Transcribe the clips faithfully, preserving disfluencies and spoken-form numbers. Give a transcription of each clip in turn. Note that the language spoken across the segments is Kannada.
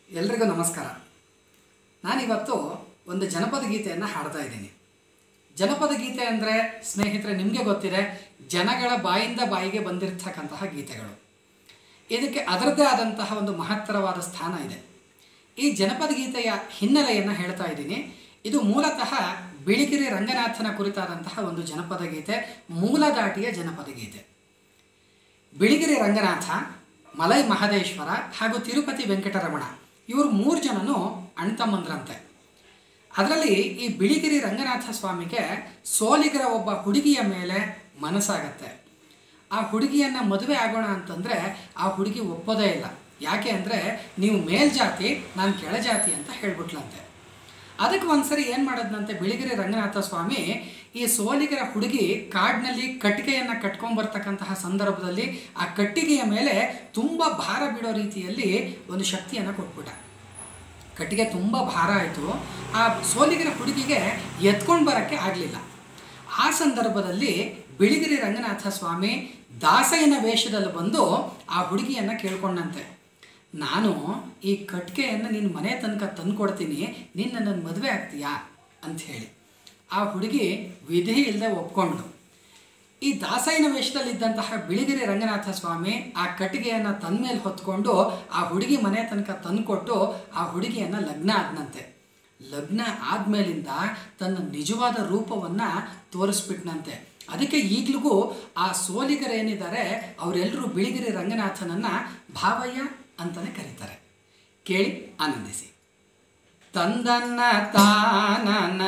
ಎಲ್ರಿಗೂ ನಮಸ್ಕಾರ. ನಾನಿವತ್ತು ಒಂದು ಜನಪದ ಗೀತೆಯನ್ನು ಹಾಡ್ತಾ ಇದ್ದೀನಿ. ಜನಪದ ಗೀತೆ ಅಂದರೆ ಸ್ನೇಹಿತರೆ ನಿಮಗೆ ಗೊತ್ತಿದೆ, ಜನಗಳ ಬಾಯಿಂದ ಬಾಯಿಗೆ ಬಂದಿರತಕ್ಕಂತಹ ಗೀತೆಗಳು. ಇದಕ್ಕೆ ಅದರದ್ದೇ ಆದಂತಹ ಒಂದು ಮಹತ್ತರವಾದ ಸ್ಥಾನ ಇದೆ. ಈ ಜನಪದ ಗೀತೆಯ ಹಿನ್ನೆಲೆಯನ್ನು ಹೇಳ್ತಾ ಇದ್ದೀನಿ. ಇದು ಮೂಲತಃ ಬಿಳಿಗಿರಿ ರಂಗನಾಥನ ಕುರಿತಾದಂತಹ ಒಂದು ಜನಪದ ಗೀತೆ, ಮೂಲದಾಟಿಯ ಜನಪದ ಗೀತೆ. ಬಿಳಿಗಿರಿ ರಂಗನಾಥ, ಮಲೈ ಮಹದೇಶ್ವರ ಹಾಗೂ ತಿರುಪತಿ ವೆಂಕಟರಮಣ ಇವರು ಮೂರು ಜನನು ಅಣ್ತಮ್ಮಂದ್ರಂತೆ. ಅದರಲ್ಲಿ ಈ ಬಿಳಿಗಿರಿ ರಂಗನಾಥ ಸ್ವಾಮಿಗೆ ಸೋಲಿಗರ ಒಬ್ಬ ಹುಡುಗಿಯ ಮೇಲೆ ಮನಸ್ಸಾಗತ್ತೆ. ಆ ಹುಡುಗಿಯನ್ನು ಮದುವೆ ಆಗೋಣ ಅಂತಂದರೆ ಆ ಹುಡುಗಿ ಒಪ್ಪೋದೇ ಇಲ್ಲ. ಯಾಕೆ ಅಂದರೆ ನೀವು ಮೇಲ್ಜಾತಿ, ನಾನು ಕೆಳಜಾತಿ ಅಂತ ಹೇಳ್ಬಿಟ್ಲಂತೆ. ಅದಕ್ಕೆ ಒಂದ್ಸರಿ ಏನು ಮಾಡೋದಂತೆ ಬಿಳಿಗಿರಿ ರಂಗನಾಥ ಸ್ವಾಮಿ, ಈ ಸೋಲಿಗರ ಹುಡುಗಿ ಕಾಡಿನಲ್ಲಿ ಕಟ್ಟಿಗೆಯನ್ನು ಕಟ್ಕೊಂಡ್ಬರ್ತಕ್ಕಂತಹ ಸಂದರ್ಭದಲ್ಲಿ ಆ ಕಟ್ಟಿಗೆಯ ಮೇಲೆ ತುಂಬ ಭಾರ ಬಿಡೋ ರೀತಿಯಲ್ಲಿ ಒಂದು ಶಕ್ತಿಯನ್ನು ಕೊಟ್ಬಿಟ್ಟ. ಕಟ್ಟಿಗೆ ತುಂಬ ಭಾರ ಆಯಿತು. ಆ ಸೋಲಿಗರ ಹುಡುಗಿಗೆ ಎತ್ಕೊಂಡು ಬರೋಕ್ಕೆ ಆಗಲಿಲ್ಲ. ಆ ಸಂದರ್ಭದಲ್ಲಿ ಬಿಳಿಗಿರಿ ರಂಗನಾಥ ಸ್ವಾಮಿ ದಾಸಯ್ಯನ ವೇಷದಲ್ಲಿ ಬಂದು ಆ ಹುಡುಗಿಯನ್ನು ಕೇಳ್ಕೊಂಡಂತೆ, ನಾನು ಈ ಕಟ್ಟಿಗೆಯನ್ನು ನಿನ್ನ ಮನೆ ತನಕ ತಂದು ಕೊಡ್ತೀನಿ, ನೀನು ನನ್ನನ್ನು ಮದುವೆ ಆಗ್ತೀಯಾ ಅಂಥೇಳಿ. ಆ ಹುಡುಗಿ ವಿಧಿ ಇಲ್ಲದೆ ಒಪ್ಕೊಂಡು, ಈ ದಾಸಯ್ಯನ ವೇಷದಲ್ಲಿದ್ದಂತಹ ಬಿಳಿಗಿರಿ ರಂಗನಾಥ ಸ್ವಾಮಿ ಆ ಕಟ್ಟಿಗೆಯನ್ನು ತನ್ನ ಮೇಲೆ ಹೊತ್ಕೊಂಡು ಆ ಹುಡುಗಿ ಮನೆ ತನಕ ತಂದುಕೊಟ್ಟು ಆ ಹುಡುಗಿಯನ್ನು ಲಗ್ನ ಆದನಂತೆ. ಲಗ್ನ ಆದಮೇಲಿಂದ ತನ್ನ ನಿಜವಾದ ರೂಪವನ್ನು ತೋರಿಸ್ಬಿಟ್ನಂತೆ. ಅದಕ್ಕೆ ಈಗಲಿಗೂ ಆ ಸೋಲಿಗರೇನಿದ್ದಾರೆ ಅವರೆಲ್ಲರೂ ಬಿಳಿಗಿರಿ ರಂಗನಾಥನನ್ನು ಭಾವಯ್ಯ ಅಂತಲೇ ಕರೀತಾರೆ. ಕೇಳಿ ಆನಂದಿಸಿ. ತಂದನ್ನ ತಾನನ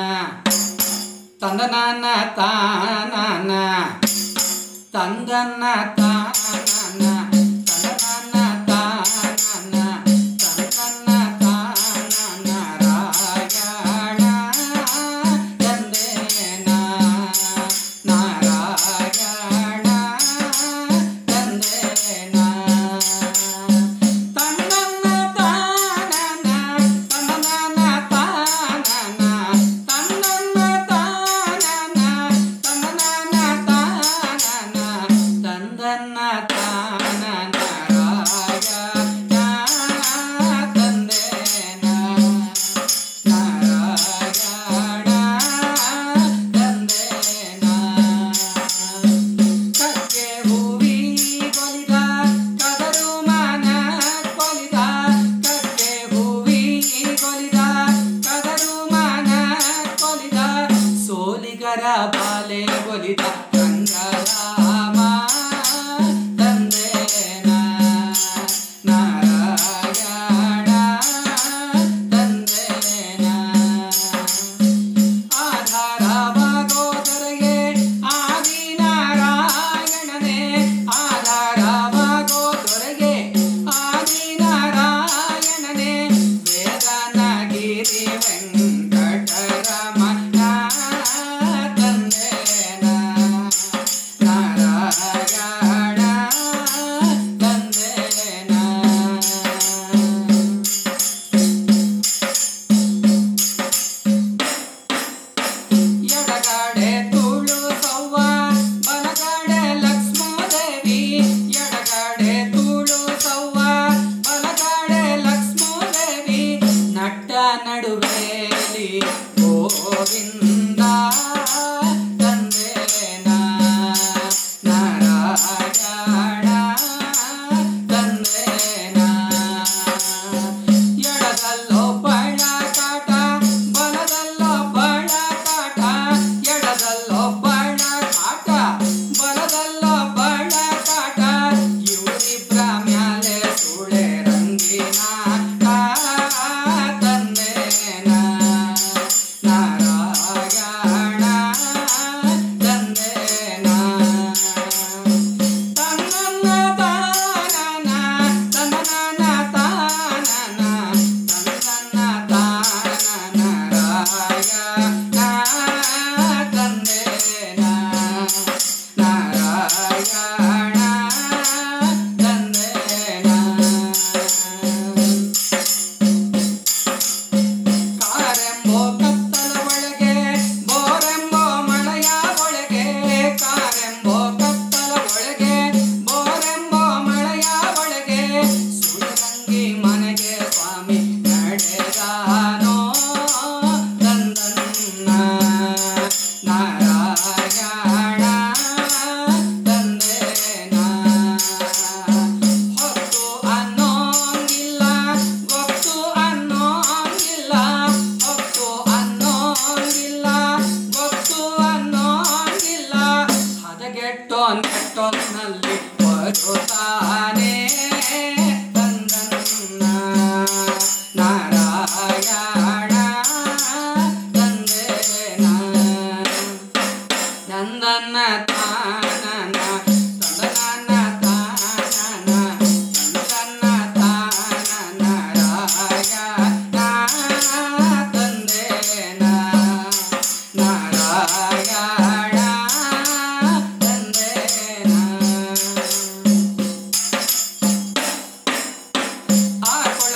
ತಂದನ ತಾನನ ತಂದನ್ನ ತಾನನ ತಂದನ ತಾನನ ತಂದನ್ನ ತಾನನ ರಾಯಣ ತಂದೇನ ನಾರಾಯಣ ತಂದೇನ ತಂದನ್ನ ತಾನನ ತಂದನ ತಾನನ ತಂದನ್ನ ತಾನನ ತಂದನ ತಾನನ ತಂದನ್ನ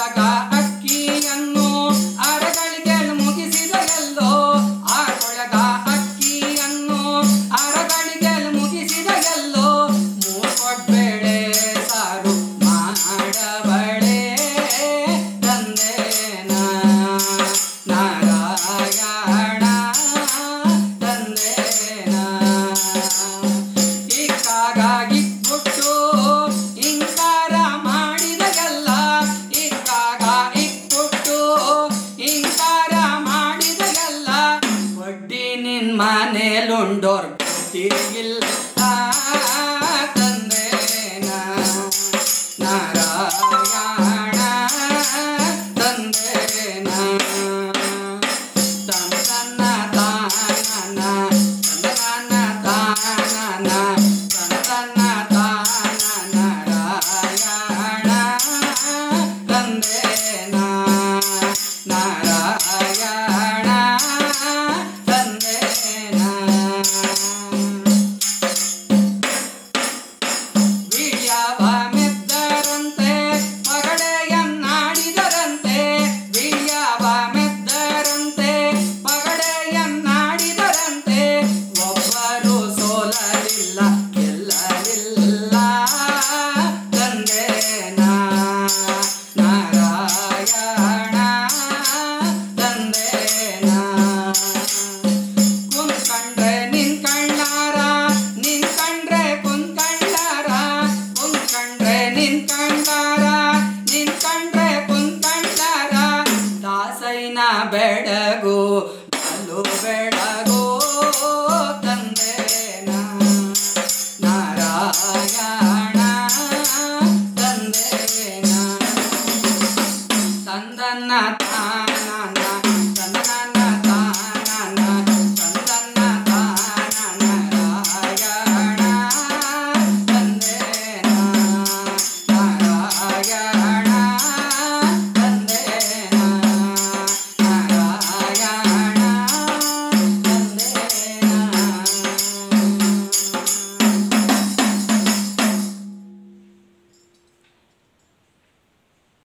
ಆಕೊಳಗ ಅಕ್ಕಿಯನ್ನು ಅರಗಳಿಗೆ ಮುಗಿಸಿದ ಎಲ್ಲೋ ಆಕೊಳಗ ಅಕ್ಕಿಯನ್ನು ಅರಗಳಿಗೆ ಮುಗಿಸಿದ ಎಲ್ಲೋ ಮೂಕೊಡ್ಬೇಳೆ ಸಾರು ಮಾಡಬಳೆ ತಂದೇನ ನಾರಾಯಣ ತಂದೇನ ಇಕ್ಕಾಗಾಗಿ ಬಿಟ್ಟು ಇಂಕಾರ ಮಾಡಿದಗಲ್ಲ ಇಕ್ಕಾಗ ಇಕ್ಬಿಟ್ಟು ಇಂಕಾರ ಮಾಡಿದಗಲ್ಲ ಬಡ್ಡಿ ನಿನ್ ಮನೇಲುಂಡೋರ್ ತಿರುಗಿಲ್ಲ ತಂದೇನ ನಾರಾಯಣ ತಂದೇನ ತಂದನ ತಾನನ ತಂದನ ತಾನನ ತಂದನ ತಾನನ ನಾರಾಯಣ ತಂದೇನ ನಾರಾಯಣ ತಂದೇನ ವೀಳ್ಯವ ಮೆದ್ದರಂತೆ ಪಗಡೆಯನ್ನಾಡಿದರಂತೆ ವೀಳ್ಯವ ಮೆದ್ದರಂತೆ ಪಗಡೆಯನ್ನಾಡಿದರಂತೆ ಒಬ್ಬರು ಸೋಲಲಿಲ್ಲ ಗೆಲ್ಲಲಿಲ್ಲ ತಂದೇನ ನಾರಾಯಣ ತಂದೇನ ಕುಂತ್ಕಂಡ್ರೆ ನಿನ್ ಕಣ್ಣಾರ ನಿನ್ ಕಂಡ್ರೆ ಕುಂತ್ಕಂಡಾರ ಕುಂತ್ಕಂಡ್ರೆ ನಿನ್ ಕಂಡಾರ ನಿನ್ ಕಂಡ್ರೆ ಕುಂತ್ಕಂಡಾರ ದಾಸೈನ ಬೆಡಗು ಅಲ್ಲೂ ಬೆಡಗು ತಂದೇನ ನಾರಾಯಣ ತಂದೇನ ತಂದನ್ನ